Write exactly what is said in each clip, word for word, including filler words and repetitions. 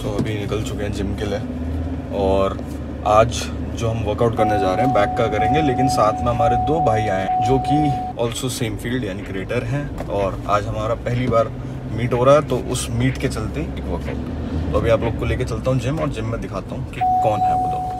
सो so, अभी निकल चुके हैं जिम के लिए और आज जो हम वर्कआउट करने जा रहे हैं बैक का करेंगे, लेकिन साथ में हमारे दो भाई आए हैं जो कि ऑल्सो सेम फील्ड यानी क्रिएटर हैं और आज हमारा पहली बार मीट हो रहा है, तो उस मीट के चलते एक वर्कआउट। तो अभी आप लोग को लेके चलता हूँ जिम और जिम में दिखाता हूँ कि कौन है वो दोनों।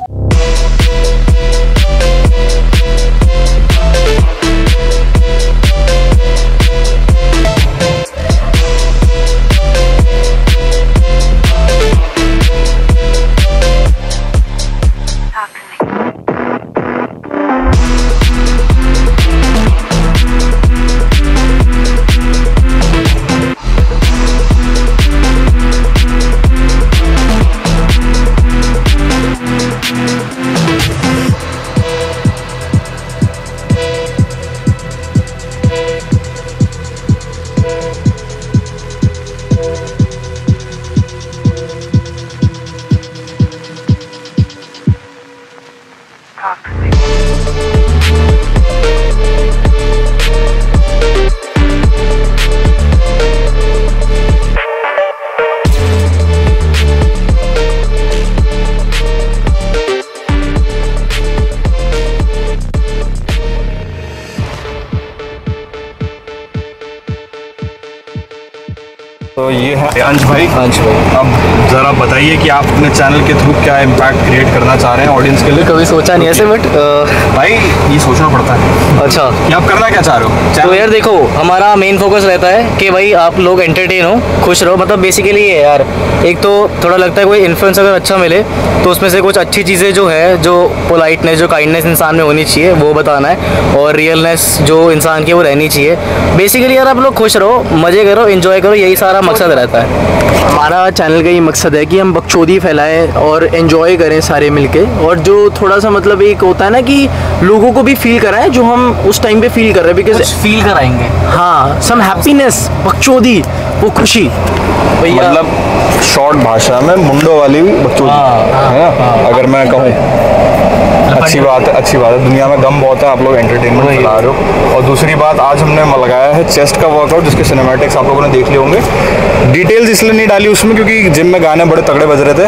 तो ये है अंश भाई। अंश भाई, अब ज़रा बताइए कि आप अपने चैनल के थ्रू क्या इम्पैक्ट क्रिएट करना चाह रहे हैं ऑडियंस के लिए। कभी सोचा नहीं ऐसे, बट भाई ये सोचना पड़ता है। अच्छा, कि आप करना क्या चाह रहे हो? तो यार देखो, हमारा मेन फोकस रहता है कि भाई आप लोग एंटरटेन हो, खुश रहो। मतलब बेसिकली ये यार, एक तो थोड़ा लगता है कोई इन्फ्लुएंस अगर अच्छा मिले तो उसमें से कुछ अच्छी चीज़ें जो है, जो पोलाइटनेस, जो काइंडनेस इंसान में होनी चाहिए वो बताना है, और रियलनेस जो इंसान की वो रहनी चाहिए। बेसिकली यार आप लोग खुश रहो, मज़े करो, एंजॉय करो, यही सारा मकसद रहता है। हमारा चैनल का ये मकसद है कि हम बकचोदी फैलाएं और एंजॉय करें सारे मिलके, और जो थोड़ा सा मतलब एक होता है ना कि लोगों को भी फील कराएं जो हम उस टाइम पे फील कर रहे हैं, बिकॉज फील कराएंगे। हाँ, सम हैप्पीनेस, बकचोदी, वो खुशी। भैया मतलब शॉर्ट भाषा में मुंडो वाली भी बकचोदी है ना, अगर मैं कहूँ। अच्छी बात है, अच्छी बात है। दुनिया में गम बहुत है, आप लोग एंटरटेनमेंट चला रहे हो। और दूसरी बात, आज हमने लगाया है चेस्ट का वर्कआउट, जिसके सिनेमैटिक्स आप लोगों ने देख लिए होंगे। डिटेल्स इसलिए नहीं डाली उसमें क्योंकि जिम में गाने बड़े तगड़े बज रहे थे।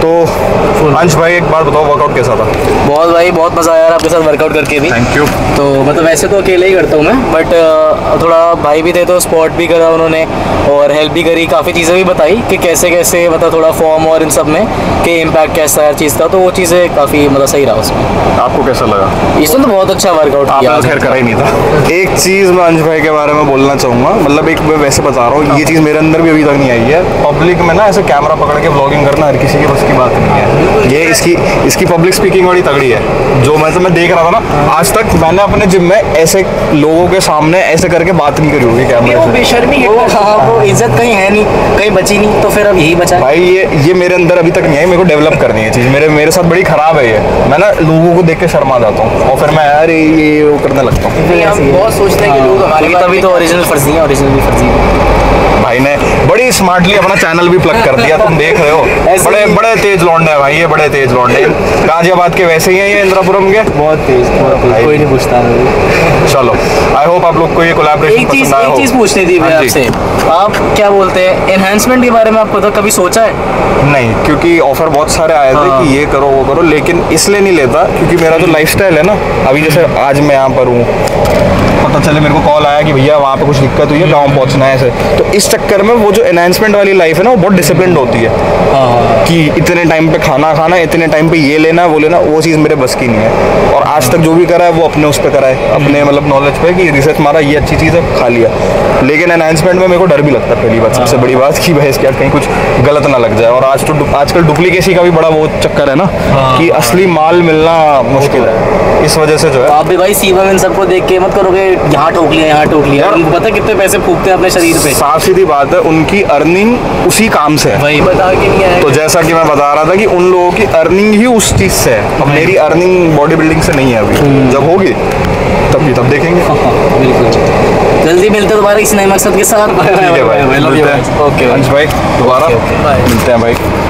तो अंश भाई एक बार बताओ, वर्कआउट कैसा था? बहुत भाई, बहुत मज़ा आया आपके साथ वर्कआउट करके भी। Thank you. तो मतलब वैसे तो अकेले ही करता हूँ मैं, बट थोड़ा भाई भी थे तो स्पॉट भी करा उन्होंने और हेल्प भी करी, काफ़ी चीज़ें भी बताई कि कैसे कैसे मतलब थोड़ा फॉर्म और इन सब में कि इम्पैक्ट कैसा है हर चीज़ का। तो वो चीज़ें काफ़ी मतलब सही रहा उसमें। आपको कैसा लगा? इसमें तो बहुत अच्छा वर्कआउट किया। खैर करा ही नहीं था। एक चीज़ मैं अंश भाई के बारे में बोलना चाहूँगा, मतलब एक मैं वैसे बता रहा हूँ, ये चीज़ मेरे अंदर भी अभी तक नहीं आई है। पब्लिक में ना ऐसे कैमरा पकड़ के व्लॉगिंग करना हर किसी की बस की बात नहीं है। ये इसकी इसकी पब्लिक स्पीकिंग बड़ी तगड़ी है। जो मैं मैं देख रहा था ना, आज तक मैंने अपने जिम में ऐसे लोगों के सामने ऐसे करके बात नहीं करी होगी कैमरे से। बेशर्मी है, वो इज्जत कहीं है नहीं, कहीं बची नहीं, तो फिर अब यही बचा भाई। ये ये मेरे अंदर अभी तक नहीं है, मेरे को डेवलप करनी है चीज़। मेरे मेरे साथ बड़ी खराब है ये। मैं ना लोगों को देख के शर्मा जाता हूँ और फिर मैं अरे ये वो करने लगता हूँ। हम बहुत सोचते हैं कि लोग हमारे, तभी तो ओरिजिनल फर्जी है, ओरिजिनल फर्जी है। भाई ने बड़ी स्मार्टली अपना चैनल भी प्लग कर दिया, तुम देख रहे हो। बड़े बड़े तेज लौंडे हैं भाई, ये बड़े तेज लौंडे। गाजियाबाद के वैसे ही हैं ये, इंद्रापुरम के। बहुत तेज, बहुत तेज, कोई नहीं पूछता। चलो, आई होप आप लोग को ये कोलैबोरेशन एक चीज एक चीज पूछनी थी मैं आपसे, आप क्या बोलते हैं एनहांसमेंट के बारे में? आपको तो कभी सोचा है? नहीं, क्योंकि ऑफर बहुत सारे आए थे कि ये करो वो करो, लेकिन इसलिए नहीं लेता क्योंकि मेरा जो लाइफस्टाइल है ना, अभी जैसे आज मैं यहाँ पर हूँ, पता चले मेरे को कॉल आया कि भैया वहाँ पे कुछ दिक्कत हुई है, गाँव पहुँचना है ऐसे, तो इस चक्कर में वो जो एनहांसमेंट वाली लाइफ है ना, वो बहुत डिसिप्लिन होती है कि इतने टाइम पे खाना खाना, इतने टाइम पे ये लेना वो लेना, वो चीज़ मेरे बस की नहीं है। और आज तक जो भी करा है वो अपने उस पर करा है, अपने मतलब नॉलेज पे कि रिसर्च मारा, ये अच्छी चीज़ है, खा लिया। लेकिन एनहांसमेंट में मेरे को डर भी लगता है, पहली बात, सबसे बड़ी बात कि भाई इसके कहीं कुछ गलत ना लग जाए। और आज तो आजकल डुप्लीकेसी का भी बड़ा वो चक्कर है ना, कि असली माल मिलना मुश्किल है। इस वजह से जो है, आप भी भाई सीबम इन सबको देख के मत करोगे यहाँ ठोक लिया यहाँ ठोक लिया। उनको पता कितने पैसे फूकते हैं अपने शरीर पे। साफ सीधी बात है, उनकी अर्निंग उसी काम से है। वही बता के नहीं आया। तो जैसा कि मैं बता रहा था कि उन लोगों की अर्निंग ही उस चीज़ से है। अब मेरी अर्निंग बॉडी बिल्डिंग से नहीं है अभी, जब होगी तब तब देखेंगे। बिल्कुल, जल्दी मिलते हैं दोबारा इस नए मकसद के साथ। ठीक है भाई, मिलते हैं। ओके अंश भाई, दोबारा मिलते हैं भाई।